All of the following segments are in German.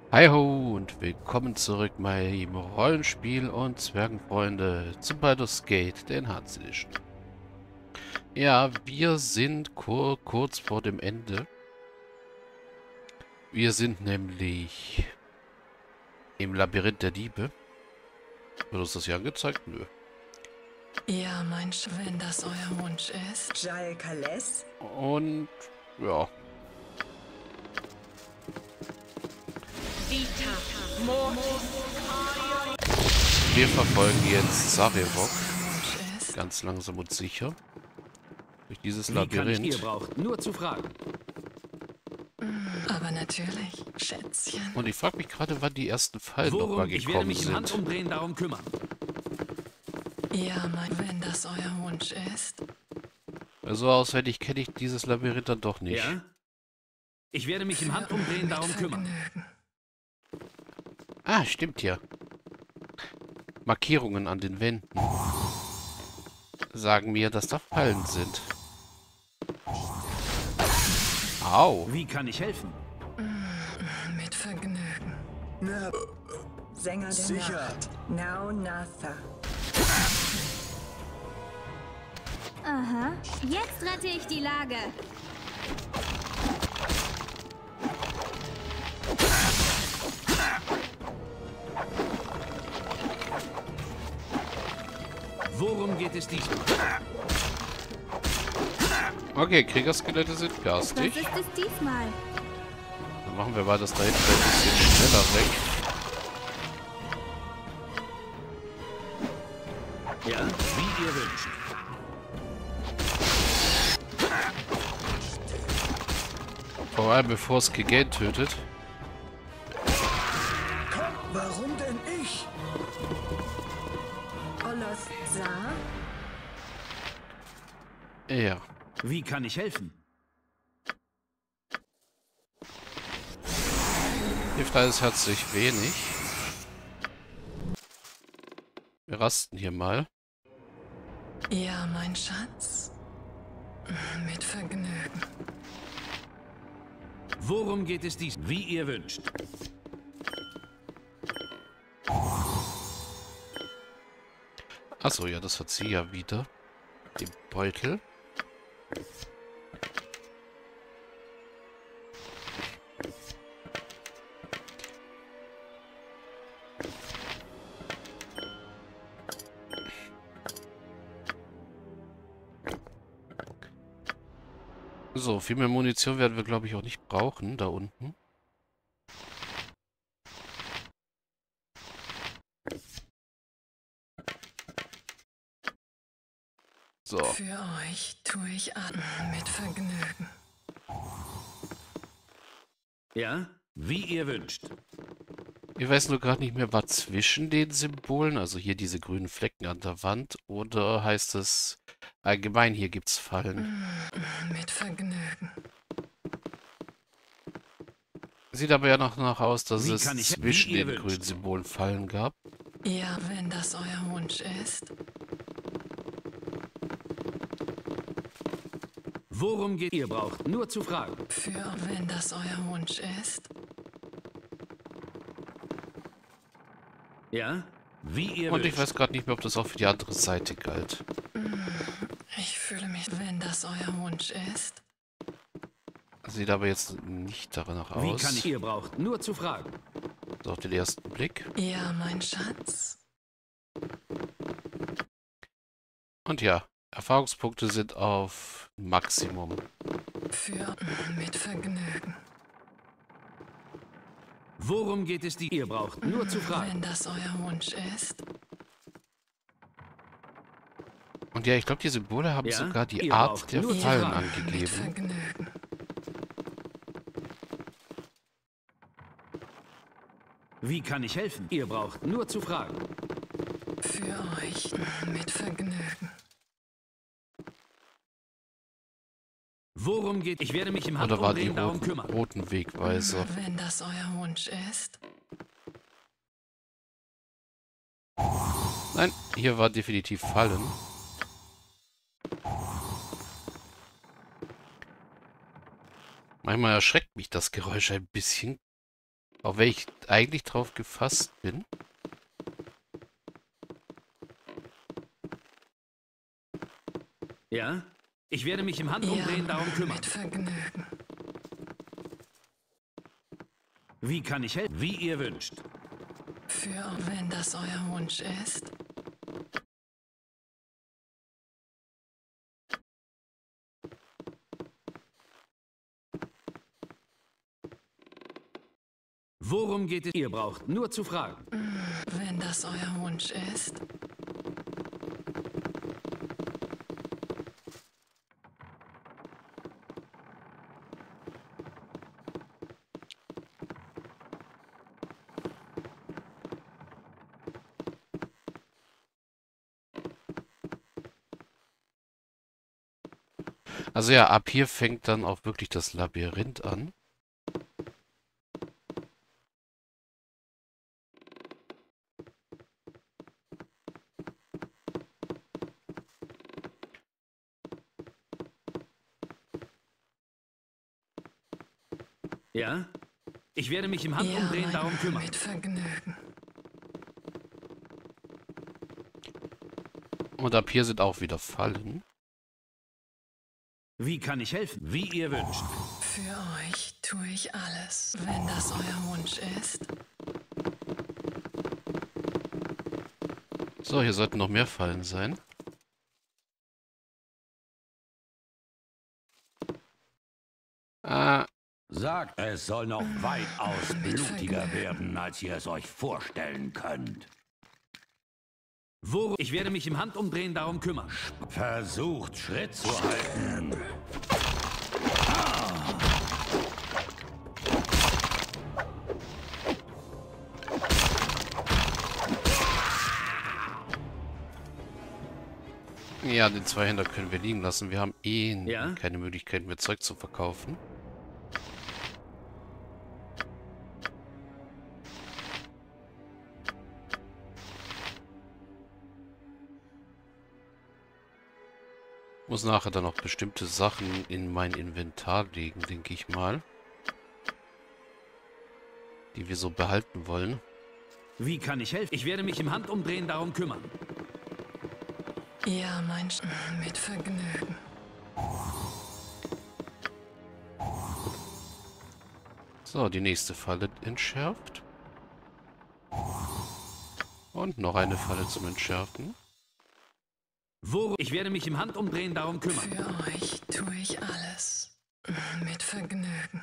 Hi ho und willkommen zurück beim Rollenspiel und Zwergenfreunde zum Baldur's Gate, den Enhanced Edition. Ja, wir sind kurz vor dem Ende. Wir sind nämlich im Labyrinth der Diebe. Wird uns das hier angezeigt? Nö. Ja, wenn das euer Wunsch ist. Jal Kales? Und ja, Vita Mortis. wir verfolgen jetzt Sarevok Euer Wunsch ist. ganz langsam und sicher durch dieses Wie kann ich ihr Labyrinth. braucht? Nur zu fragen. Aber natürlich, Schätzchen. Und ich frage mich gerade, wann die ersten Fallen noch mal Worum? Ich werde gekommen mich im sind. Handumdrehen darum kümmern. Ja, wenn das euer Wunsch ist. Also auswendig kenne ich dieses Labyrinth dann doch nicht. Ja? Ich werde mich im Handumdrehen Mit darum kümmern. Vergnügen. Ah, stimmt ja. Markierungen an den Wänden sagen mir, dass da Fallen sind. Au. Wie kann ich helfen? Mit Vergnügen. Na, Sänger der Sicher. Nacht. Now Natha. Aha, jetzt rette ich die Lage. Worum geht es diesmal? Okay, Kriegerskelette sind Was garstig. ist es diesmal? Dann machen wir mal das da hinten ein bisschen schneller weg. Ja, wie ihr wünscht. Vor allem bevor es Gegen tötet. Warum denn ich? Olos Sa? Ja. Wie kann ich helfen? Hilft alles herzlich wenig. Wir rasten hier mal. Ja, mein Schatz. Mit Vergnügen. Worum geht es diesmal? Wie ihr wünscht. Achso, ja, das hat sie ja wieder. Den Beutel. So, viel mehr Munition werden wir, glaube ich, auch nicht brauchen, da unten. So, Für euch tue ich an. Mit Vergnügen. Ja, wie ihr wünscht. ich weiß nur gerade nicht mehr, war zwischen den Symbolen, also hier diese grünen Flecken an der Wand, oder heißt es allgemein, hier gibt's Fallen? Mit Vergnügen. Sieht aber ja noch nach aus, dass Wie es kann ich- zwischen wie ihr den wünscht. grünen Symbolen Fallen gab. Ja, wenn das euer Wunsch ist. Worum geht ihr braucht? Nur zu fragen. Für wenn das euer Wunsch ist. Ja, wie ihr Und ich wünscht. weiß gerade nicht mehr, ob das auch für die andere Seite galt. Ich fühle mich, wenn das euer Wunsch ist. Sieht aber jetzt nicht danach Wie aus. kann ich ihr braucht? Nur zu fragen. So auf den ersten Blick. Ja, mein Schatz. Und ja, Erfahrungspunkte sind auf Maximum. Für mit Vergnügen. Worum geht es die? Ihr braucht nur zu fragen. Wenn das euer Wunsch ist. Und ja, ich glaube, die Symbole haben Ja, sogar die ihr Art braucht der nur Fallen Fragen. Mit angegeben. Vergnügen. Wie kann ich helfen? Ihr braucht nur zu fragen. Für euch mit Vergnügen. Worum geht? Ich werde mich im Oder war die Handumdrehen darum roten, kümmern. roten Wegweiser? Wenn das euer Wunsch ist. Nein, hier war definitiv Fallen. Manchmal erschreckt mich das Geräusch ein bisschen. Auf welche ich eigentlich drauf gefasst bin. Ja? Ich werde mich im Handumdrehen darum kümmern. Mit Vergnügen. Wie kann ich helfen? Wie ihr wünscht. Für wenn das euer Wunsch ist. Worum geht es? Ihr braucht nur zu fragen. Wenn das euer Wunsch ist. Also ja, ab hier fängt dann auch wirklich das Labyrinth an. Ja? Ich werde mich im Handumdrehen darum kümmern. Mit Vergnügen. Und ab hier sind auch wieder Fallen. Wie kann ich helfen? Wie ihr wünscht. Für euch tue ich alles, wenn das euer Wunsch ist. So, hier sollten noch mehr Fallen sein. Sagt, es soll noch weitaus blutiger werden, als ihr es euch vorstellen könnt. Ich werde mich im Handumdrehen darum kümmern. Versucht, Schritt zu halten. Ja, den Zweihänder können wir liegen lassen. Wir haben Ja? keine Möglichkeit mehr Zeug zu verkaufen. Muss nachher dann auch bestimmte Sachen in mein Inventar legen, denke ich mal. Die wir so behalten wollen. Wie kann ich helfen? Ich werde mich im Handumdrehen darum kümmern. Ja, mit Vergnügen. So, die nächste Falle entschärft. Und noch eine Falle zum Entschärfen. Ich werde mich im Handumdrehen darum kümmern. Für euch tue ich alles. Mit Vergnügen.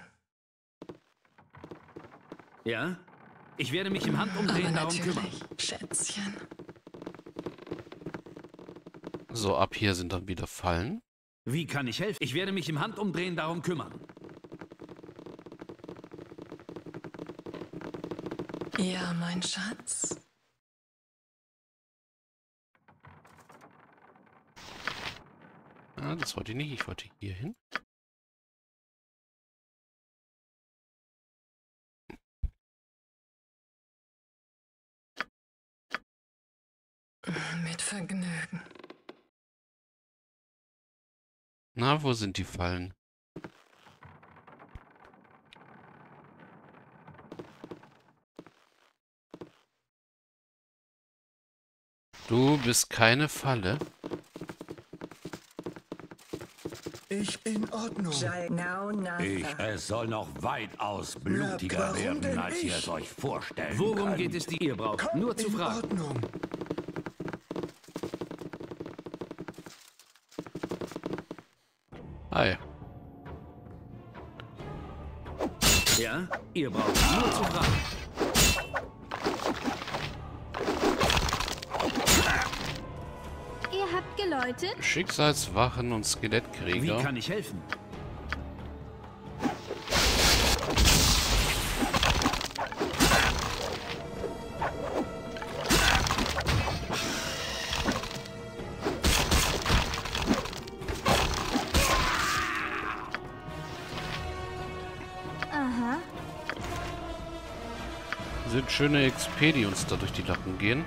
Ja? Ich werde mich im Handumdrehen Aber darum kümmern. natürlich, Schätzchen. So, ab hier sind dann wieder Fallen. Wie kann ich helfen? Ich werde mich im Handumdrehen darum kümmern. Ja, mein Schatz. Ah, das wollte ich nicht. Ich wollte hier hin. Mit Vergnügen. Na, wo sind die Fallen? Du bist keine Falle. Ich in Ordnung. Now Natha. Es soll noch weitaus blutiger warum werden, denn als ihr ich? es euch vorstellen Worum könnt. geht es, die ihr braucht? Nur zu In fragen. Ordnung. Hi. Ja? Ihr braucht nur zu fragen. Ihr habt geläutet? Schicksalswachen und Wie Skelettkrieger. kann ich helfen? Aha. Sind schöne XP, die uns da durch die Lappen gehen.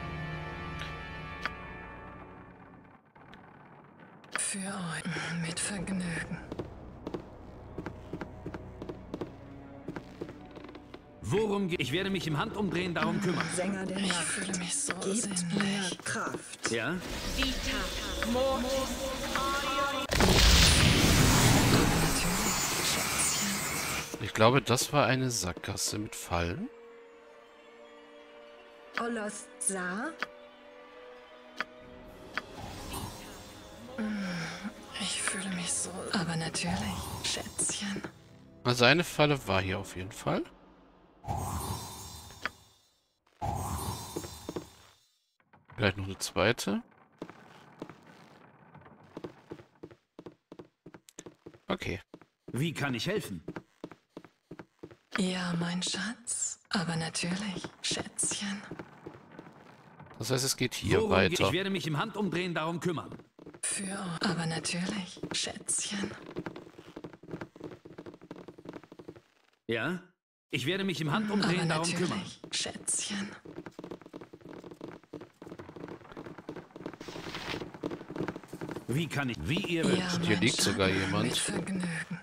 Für euch. Mit Vergnügen. Ich werde mich im Handumdrehen darum kümmern. Sänger der Ich Nacht. fühle mich so Gebt mir sinnlich. Kraft. Ja? Natürlich, Schätzchen. Ich glaube, das war eine Sackgasse mit Fallen. Olos Sa. Ich fühle mich so... Aber natürlich, Schätzchen. Also eine Falle war hier auf jeden Fall. Vielleicht noch eine zweite. Okay. Wie kann ich helfen? Ja, mein Schatz. Aber natürlich, Schätzchen. Das heißt, es geht hier weiter. Ich werde mich im Handumdrehen darum kümmern. Aber natürlich, Schätzchen. Ja? Ich werde mich im Handumdrehen Aber darum kümmern. natürlich, Schätzchen. Wie kann ich... Wie ihr wünscht. Ja, Hier mein liegt sogar Schatz, jemand. Mit Vergnügen.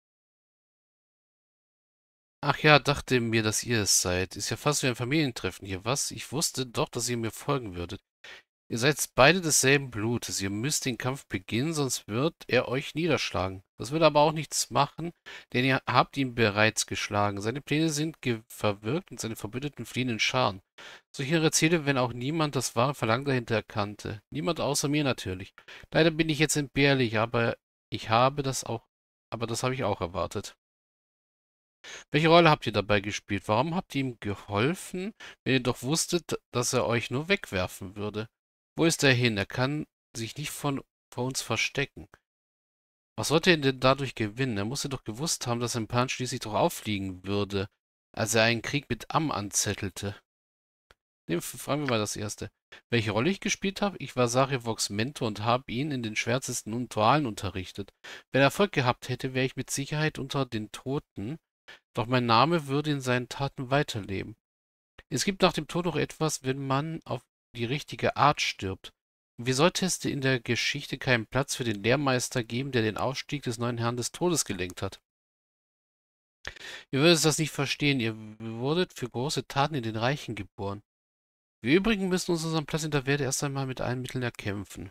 Ach ja, dachte mir, dass ihr es seid. Ist ja fast wie ein Familientreffen hier, was? Ich wusste doch, dass ihr mir folgen würdet. Ihr seid beide desselben Blutes. Ihr müsst den Kampf beginnen, sonst wird er euch niederschlagen. Das wird aber auch nichts machen, denn ihr habt ihn bereits geschlagen. Seine Pläne sind verwirkt und seine Verbündeten fliehen in Scharen. Solche ihre Ziele, wenn auch niemand das wahre Verlangen dahinter erkannte. Niemand außer mir natürlich. Leider bin ich jetzt entbehrlich, aber das habe ich auch erwartet. Welche Rolle habt ihr dabei gespielt? Warum habt ihr ihm geholfen, wenn ihr doch wusstet, dass er euch nur wegwerfen würde? Wo ist er hin? Er kann sich nicht vor uns verstecken. Was sollte er denn dadurch gewinnen? Er musste doch gewusst haben, dass sein Plan schließlich doch auffliegen würde, als er einen Krieg mit Am anzettelte. Fragen wir mal das erste. Welche Rolle ich gespielt habe? Ich war Sarievoks Mentor und habe ihn in den schwärzesten Ritualen unterrichtet. Wenn er Erfolg gehabt hätte, wäre ich mit Sicherheit unter den Toten, doch mein Name würde in seinen Taten weiterleben. Es gibt nach dem Tod noch etwas, wenn man auf die richtige Art stirbt. Wie sollte es in der Geschichte keinen Platz für den Lehrmeister geben, der den Aufstieg des neuen Herrn des Todes gelenkt hat? Ihr würdet das nicht verstehen, ihr wurdet für große Taten in den Reichen geboren. Wir übrigen müssen uns unseren Platz in der Welt erst einmal mit allen Mitteln erkämpfen.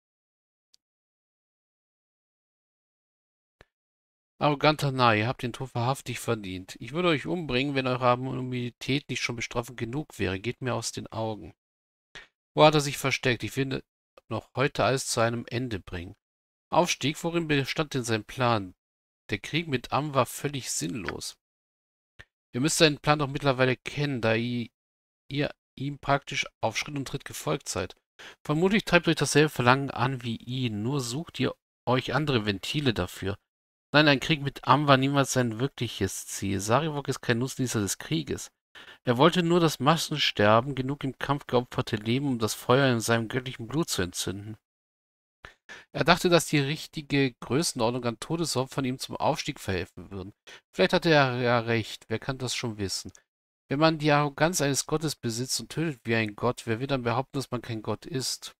Arroganter Narr, ihr habt den Tod wahrhaftig verdient. Ich würde euch umbringen, wenn eure Immunität nicht schon bestrafend genug wäre. Geht mir aus den Augen. Wo hat er sich versteckt? Ich will noch heute alles zu einem Ende bringen. Aufstieg, worin bestand denn sein Plan? Der Krieg mit Am war völlig sinnlos. Ihr müsst seinen Plan doch mittlerweile kennen, da ihr ihm praktisch auf Schritt und Tritt gefolgt seid. Vermutlich treibt euch dasselbe Verlangen an wie ihn, nur sucht ihr euch andere Ventile dafür. Nein, ein Krieg mit Am war niemals sein wirkliches Ziel. Sarivok ist kein Nutznießer des Krieges. Er wollte nur das Massensterben, genug im Kampf geopferte Leben, um das Feuer in seinem göttlichen Blut zu entzünden. Er dachte, dass die richtige Größenordnung an Todesopfern ihm zum Aufstieg verhelfen würden. Vielleicht hatte er ja recht, wer kann das schon wissen? Wenn man die Arroganz eines Gottes besitzt und tötet wie ein Gott, wer will dann behaupten, dass man kein Gott ist?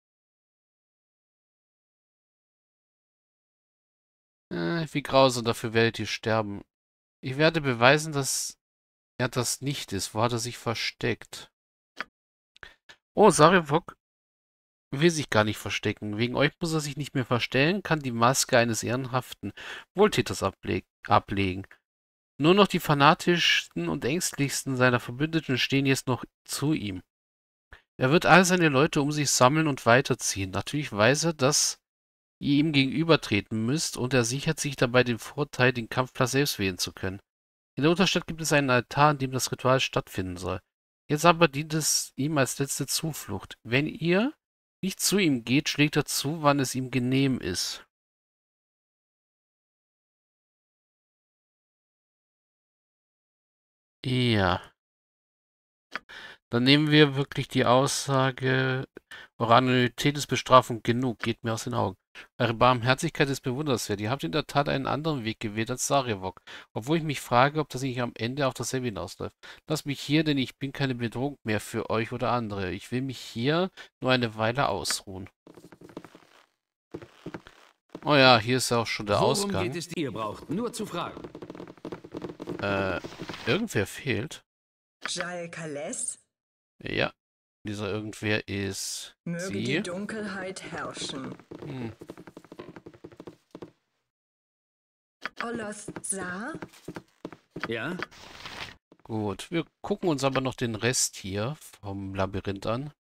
Wie grausam, dafür werdet ihr sterben. Ich werde beweisen, dass er das nicht ist. Wo hat er sich versteckt? Oh, Sarivok will sich gar nicht verstecken. Wegen euch muss er sich nicht mehr verstellen, kann die Maske eines ehrenhaften Wohltäters ablegen. Nur noch die fanatischsten und ängstlichsten seiner Verbündeten stehen jetzt noch zu ihm. Er wird all seine Leute um sich sammeln und weiterziehen. Natürlich weiß er, dass ihr ihm gegenübertreten müsst und er sichert sich dabei den Vorteil, den Kampfplatz selbst wählen zu können. In der Unterstadt gibt es einen Altar, an dem das Ritual stattfinden soll. Jetzt aber dient es ihm als letzte Zuflucht. Wenn ihr nicht zu ihm geht, schlägt er zu, wann es ihm genehm ist. Ja. Dann nehmen wir wirklich die Aussage, eure Anonymität ist Bestrafung genug, geht mir aus den Augen. Eure Barmherzigkeit ist bewundernswert. Ihr habt in der Tat einen anderen Weg gewählt als Sarivok, obwohl ich mich frage, ob das nicht am Ende auf dasselbe hinausläuft. Lasst mich hier, denn ich bin keine Bedrohung mehr für euch oder andere. Ich will mich hier nur eine Weile ausruhen. Oh ja, hier ist ja auch schon der Ausgang. Worum geht es, ihr braucht nur zu fragen. Irgendwer fehlt. Jal Kales, Ja. Dieser irgendwer ist möge sie. die Dunkelheit herrschen. Hm. Olos Sa, Ja? Gut, wir gucken uns aber noch den Rest hier vom Labyrinth an.